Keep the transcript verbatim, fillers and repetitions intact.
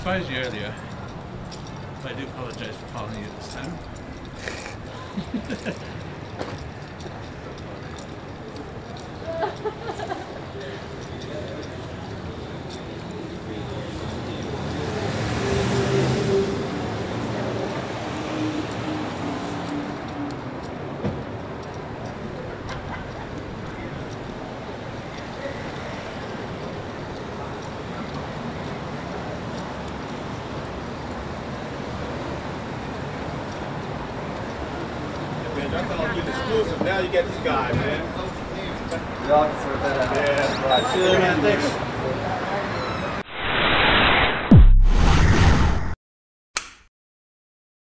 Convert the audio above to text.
despised you earlier. But I do apologize for following you this time. That's all get exclusive. Now you get this guy, man. Y'all can sort that out. Yeah, right. See you, man. Thanks.